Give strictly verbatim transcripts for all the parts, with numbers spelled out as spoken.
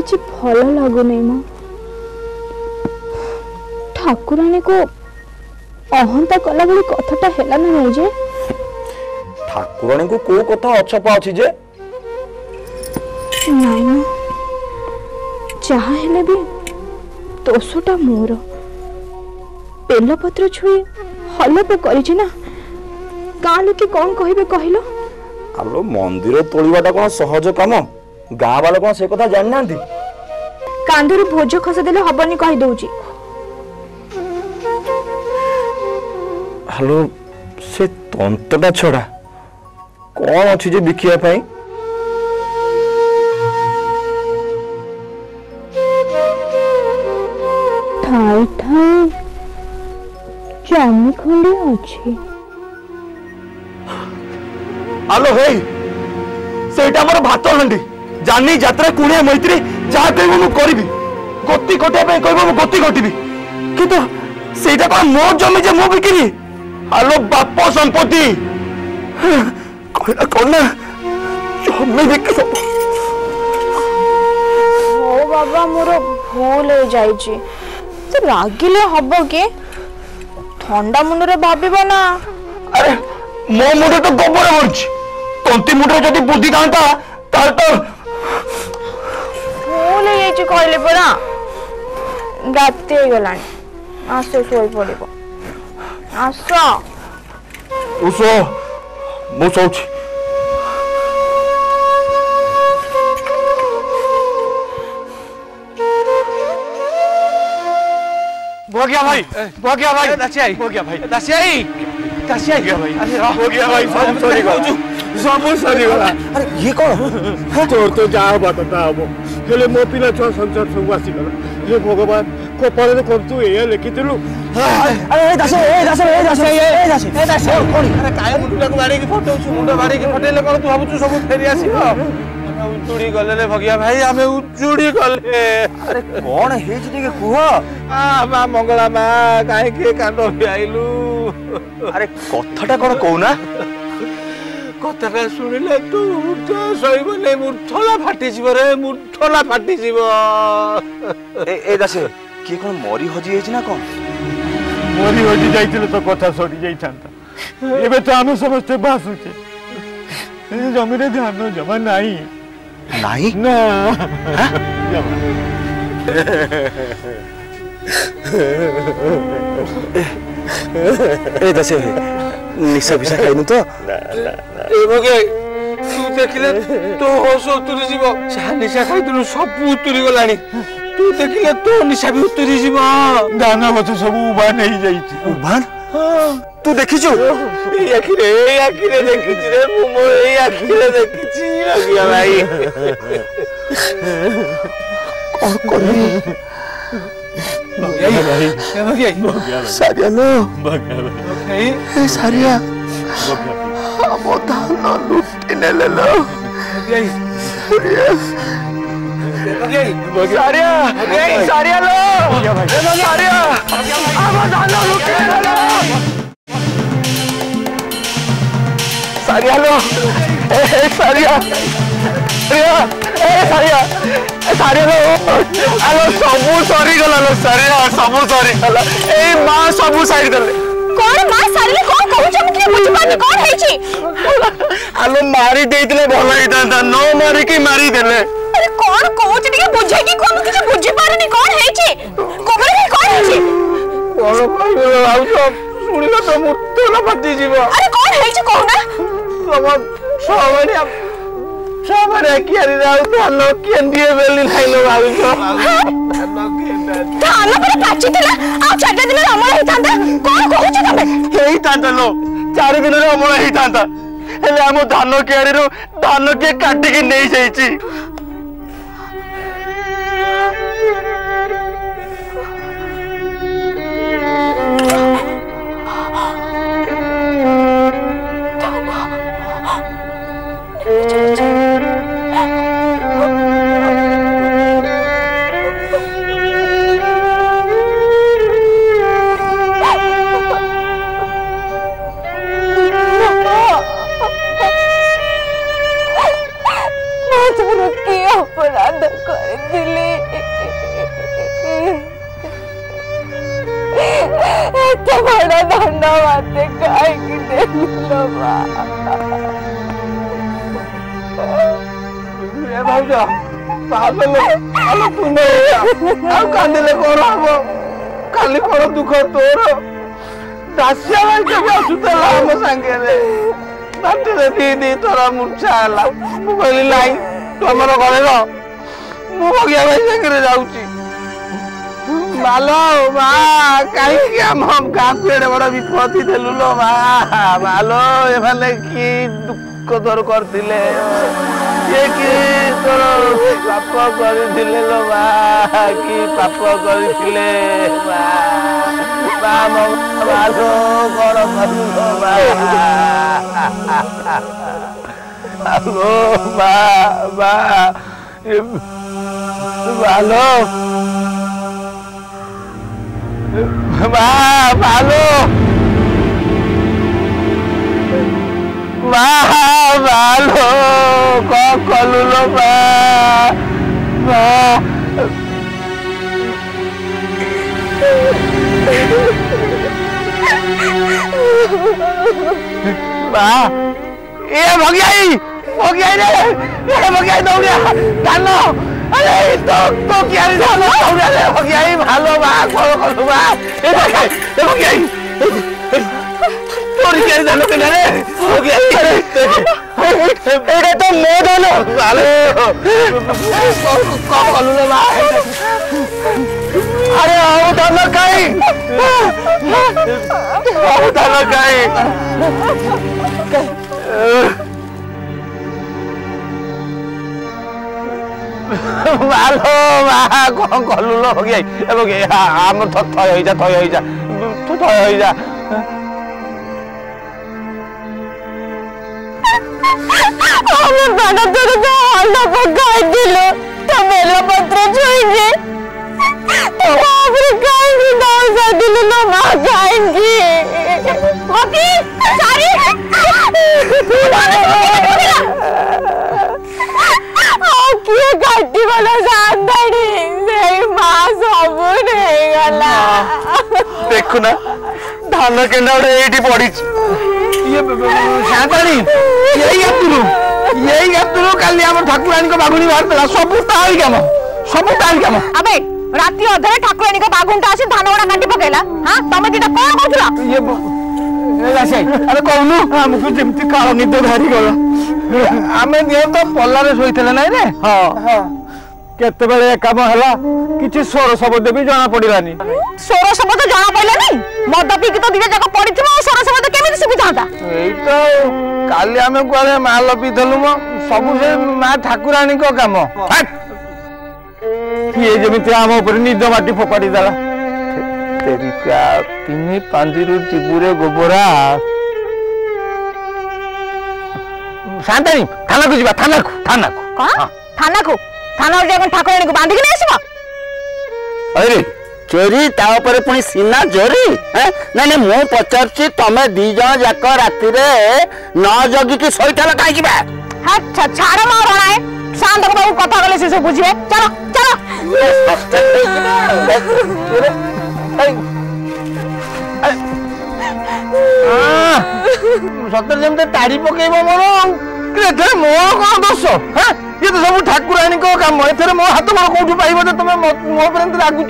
किसी भल लगुनि मो ठाकुराणी को अहंता कला बड़ी कथाटा हेला ना नहीं जे ठाकुराणी को को कथा अछपा अछि जे नहीं मो जहा हेले भी दोषटा मोर बेलपत्र छुई हलप करिछि ना गाँ लोके कौन कहिबे कहिलो आलो मंदिर तोड़वाटा कौन सहज काम गाँ वाला कौन से कथा जान नांती कांधर भोज खसा देले हबनी कहि दउची हेलो से तंतटा छड़ा कौन अछि जे बिकिया पई ठाई ठाई चामी खंडे अछि आलो हे सेटा हमर भात हंडी जानी यात्रा कुणे मैत्री जहा कहबो मु करबी गति कटे पे कहबो मु गति कटिबी किंतु सेटा कोन मो जमी जे मु बिकिनी आलो बाप संपत्ति कहला कोन ना जमी बिक ओ बाबा मोर भूल हो जाई छी तो रागिले हबो के ठंडा मुंडरे भाबिबो ना अरे मो मुंडे तो गोबर मरछि तंती मुंडरे जदी बुद्धि थांता तार तो भूल ये छी कहले परा रात हो गलानी आसो सोई पड़िबो आसो उसो मु सोच भोगिया भाई भोगिया भाई दासी आई भोगिया भाई दासी आई दासी आई गया भाई अरे भोगिया भाई सब सॉरी कहू सब सॉरी गला अरे ये कौन चोर तो जा बातता हबो हेले मो पिला छ संसार सब आसी गला हे भगवान कोपाले तो कर तू ए लिखितलु अरे दासी ए दासी ए दासी ए दासी ए दासी कोनी अरे काय मुंडा को मारी के फोटो छु मुंडा मारी के फटेले कोन तू भाबु सब फेरी आसीबो उचुड़ी गले रे भगिया भाई हमें उचुड़ी गले अरे कौन हे जे के कुह आ मा मंगला मा काहे के कांडो आइलु अरे कथाटा कोन कहूना कथाटा सुनिले तू उठा सहिबो नै मुठला फाटी जीव रे मुठला फाटी जीव ए ए दासे की कोन मरी हजी हेछि ना कोन मरी हजी जाइतिले तो कथा सडी जाई थांता एबे तो हम समस्त बासुचे ए जमी रे ध्यान जमा नाही नाही ना ए दसे निशा बिशा खाइनु तो ए भगे तू देखिले तो होश उतरी जीव जा निशा खाइतलु सब उतरी गलानी तू देखिले तो निशा भी उतरी जीव दाना बच सब उबा नहीं जाईची उबान तू देखिछु ए आखिरे ए आखिरे देखिछि रे मो ए आखिरे देखिछि भगिया भाई कौन करी भगिया भाई ए भगिया सारिया लो भगिया भाई ए सारिया भगिया हम धान लुटि नेले लो भगिया भगिया सारिया ए सारिया लो सारिया हम धान लुटि नेले लो सारिया लो ए सारिया सारिया ए सारिया ए सारिया लो आलो सबु सरी गला लो सारिया सबु सरी गला ए मां सबु साइड कर कौन मां सारी कौन कहू छ मुके बुझ पानी कौन है छी आलो मारी देइतले भल हितांता न मारी की मारी देले अरे कौन कहू छ टिके बुझे की कोन किछ बुझी पारनी कौन है छी कोबरे की कौन है छी कौन कहू आउ सब सुनिला तो मुत्तला फाटी जीव अरे कौन है छी कहू ना तम सबने सबने कियारी राउ धान केन दिए बेली लाइलो आउ छ धान पर पाची थिला आ चार दिन अमल हे थांदा कौन कहू छ तमे हेई तांता लो चार दिन रे अमल हेई तांता हेले हम धान केयारी रो धान के काटी के नहीं जाईची अपराध कर दिले ए भाउज पागल आलो तू नहीं आ कांदिले कोन हबो काली कोन दुख तोर दासिया भाई के आसुतला हम संगे रे बाटे रे दीदी तोरा मूर्छा हला मु कहली लाई तमरो घरे रो मु भगिया भाई संगे जाउची मालो मा काई के हम गां पेड़े बड़ा विपत्ति देलु लो मा मालो ए भाले की दुख तोर करथिले ये की तोर पाप करथिले लो मा की पाप करथिले मा मा मालो कर करू लो मा आलो मा मा मालो मा मालो मा मालो को कलु लो मा मा मा ए भगियाई भगियाई रे ए भगियाई दौड़िया धान अरे तो तो क्या रे धान दौड़िया रे भगियाई भालो बा कोन कलु बा ए भगियाई ए भगियाई तोरी क्या धान के रे भगियाई एरे तो मो धान भालो को कलु रे बा अरे आओ धान काई आओ धान काई मालो मा कोन कलु लो भगियाई ए भगियाई हम थ थय होई जा थय होई जा तू थय होई जा हम बड़ा तेरे तो अंडा पकाई दिलो तो मेरा पत्र छुईगे तो आपरे खाएंगे दाल सा दिलो ना मां खाएंगी ओके सारी ओके गाड़ी वाला सांदड़ी मेरी मां सब नहीं गला देखु ना धान केंडा एठी पड़ी ये सांदड़ी यही गतुरु यही गतुरु काली हम ठाकुरानी को बागुनी बाहर देला सब ताई काम सब ताई काम अबे राती अधरे ठाकुरानी को बागुनटा आसी धान वडा काटी पकेला हां तमे दिटा कोन कहथुला ये ए लासे अरे कहनु हमकु जेमति काळ निद भारी गला आमे नियो तो पल्लारे सोइतले नै रे हां हां केते बेले काम हला किछि सोर शब्द भी जाना पडिलानी सोर शब्द जाना पइलानी मद पी के तो दिने जाक पडिथिबो सोर शब्द केमिति सुबिथांता एई तो काली आमे कोले माल पीथलु म सब से मा ठाकुरानी को काम ये जेमिति आम ऊपर निद माटी फोपाडी दला तेरिका तिनी पांजिरु चिबुरे गोबरा शांतानी थाना को जीवा थाना को थाना को हां थाना को थाना जे अपन ठाकुरानी को बांधी के नै आसीबा अरे चोरी ता ऊपर पुनी सीना चोरी हैं नै नै मु पचारची तमे दी जण जाक राती रे न जगी की सईठाला काई की बा हां छाड़ा मार रहा है शांत को बाबू कथा गले से सब बुझिबे चलो चलो सतर जमते ताड़ी पकेबो मोरो एथरे मोर कोन दोष हैं ये तो सब ठाकुरानी को काम एथरे मो हाथ मोर कोठु पाइबो त तमे मो परंत लागुछ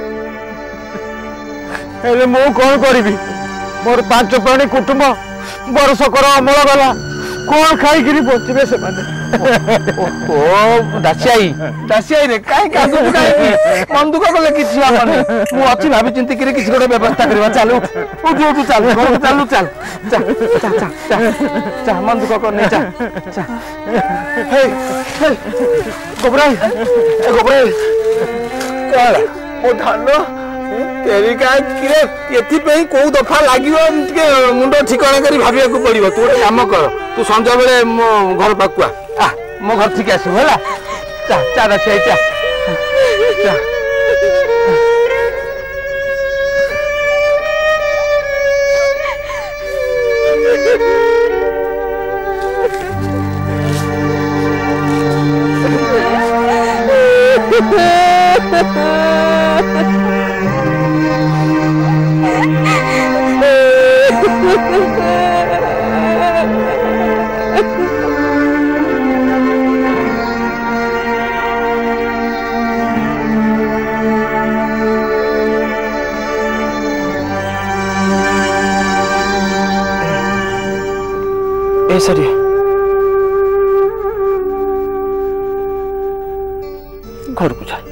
एले मो कोन करबी मोर पांच प्राणी कुटुंब बरस कर अमल गला कोन खाई गिरी बचिबे से माने ओ दासियाई दासियाई रे काई कादु काई मन दुख कले किछि आपने मु अछि भाबी चिंती करे किछि गोटे व्यवस्था करबा चालू उठ उठ चल चालू चल जा जा जा जा मन दुख कर नै जा जा हे हे गोबराई ए गोबराई काला ओ धानो तेरी का किरे एथि पे को दफा लागियो के मुंडो ठिकाना करी भाबिया को पड़िबो तू एक काम कर तू संजा बेले मो घर पाकुआ आ मो घर ठीक आसी होला जा जा रा जा जा ए सरी घर को जा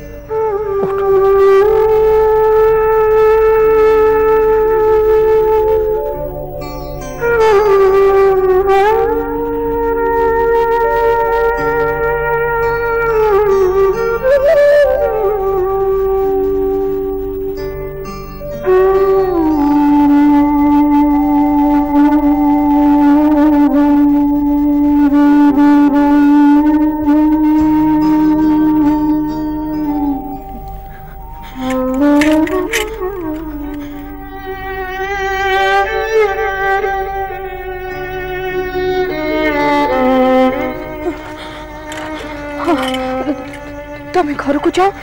तमें घर को जाओ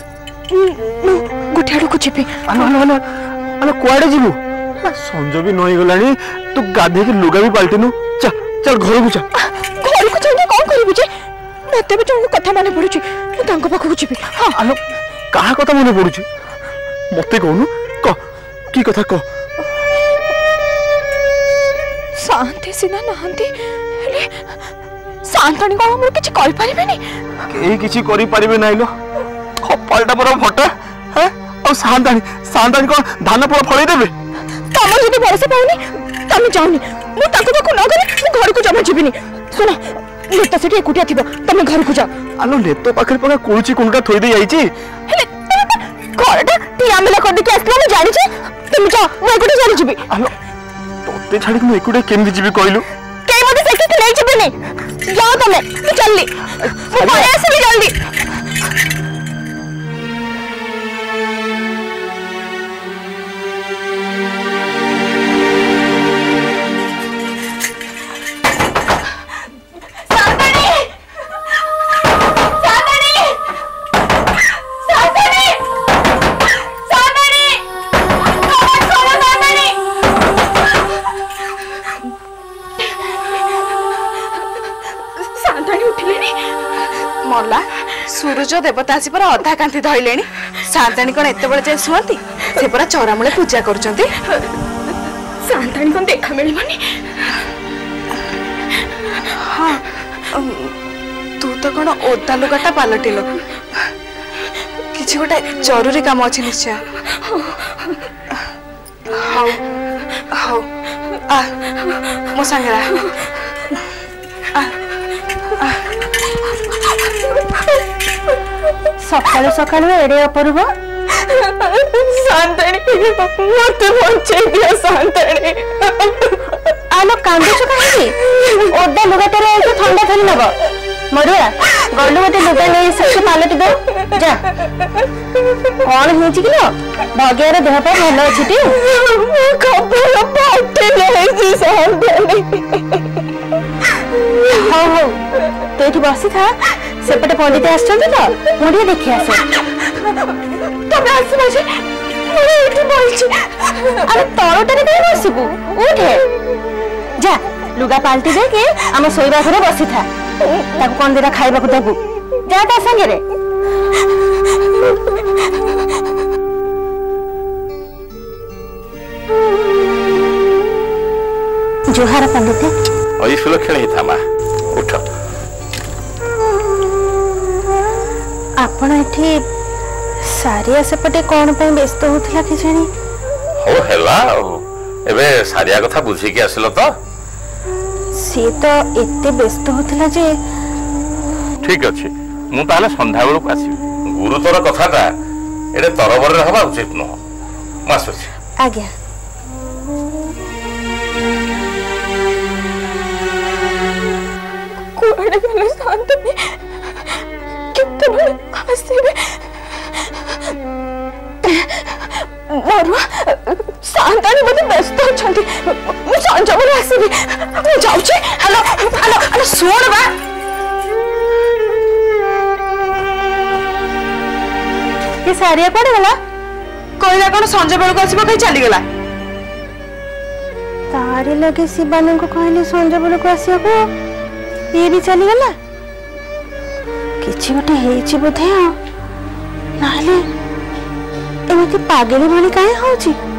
गोटे आड़ को जी कुआड़े जीवु संज भी नई गलानी तू गाधे की लुगा भी पलटिनु चल चल घर को जा घर को जाइए कौन करिबि जे मते भी जण कथा माने पड़ुची मु तांको पाखु को जीबी हां आलो कहा कथा माने पड़ुची मते कहनु क की कथा क शांति सिना नहंती हेले शांतनी को हमर किछ करि परिबेनी केही किछि करि परिबे नाइलो कपालटा पर फटा हैं और शांतानी शांतानी को धान पर फळै देबे तम जदि भरोसा पाउनी तम जाउनी मु ताको पाखु न गले मु घर को जमा जीबिनी सुनो लेतो सेठी एकुटिया थिबो तमे घर को जा आलो लेतो पाखरे पका कोळची कुंडा थोई दे जाईची हेले घरटा टिया मेला कर दे के आसला मु जानि छे तुम जा मु एकुटिया चली जीबी आलो तोते छाडी मु एकुटिया केमि जीबी कहलु के मते सेठी नै जीबिनी जाओ तमे मु चलली मु घरे आसबी जल्दी सूरज देवता आसी पर अधा कांति धइलेनी शांतानी कौन एत बड़े जाए शुअती से पूरा चौरामूले पूजा करछंती शांतानी कौन देखा मिलबनी हाँ तू तो कौन ओदा लुगाटा पालटिलो किछि गोटे जरूरी काम अछि निश्चय हाउ हाउ आ मो संगरा आ सकाळु सकाळु एडे अपरूप शांतानी मते बंचे दिया शांतानी आलो कांदुछ काहे ओदा लुगाटारे एक ठंडा थली नब मरुआ गल्लु गोटे लुगा नै सच्ची पालटी दो जा कोन हेछि कि न भगियार देह पर भलो अछि टी कपड़ा पाटे नै छी शांतानी हो हो तेठी बसी था सेपटे पंडित आछन तो मुड़ी देखि आसे तबे आसी बजे मुड़ी उठी बोलछि अरे तळटरे कहीं बसिबू उठे जा लुगा पाल्टी दे के हम सोइबा घरे बसी था ताको कोन देरा खाइबा को देबू जा ता संगे रे जोहार पंडित ओई फुल खेले था मा उठ आपण एठी सारिया सेपटे कोन पे व्यस्त होथला कि जानी हो हेला एबे सारिया कथा बुझी के आसलो तो से तो एते व्यस्त होथला जे ठीक अछि मु ताले संध्या बेलू आसी गुरुतर कथाटा एडे तरबर रहबा उचित न मास अछि आज्ञा कोड़े गले शांत में कितने बड़े हंसे में मरुआ शांतानी मते व्यस्त होछंती मु संजा बोले आसीबी मु जाउछे हेलो हेलो हेलो सुन बा ये सारिया कोडे गला कोइला कोन संजा बेल को आसीबो कहि चली गेला तारे लगे शिवानन को कहले संजा बेल को आसिया को ये भी चली गला किछि गोटे हेछि बोधे आ नाले एमती पागली भली काहे होछि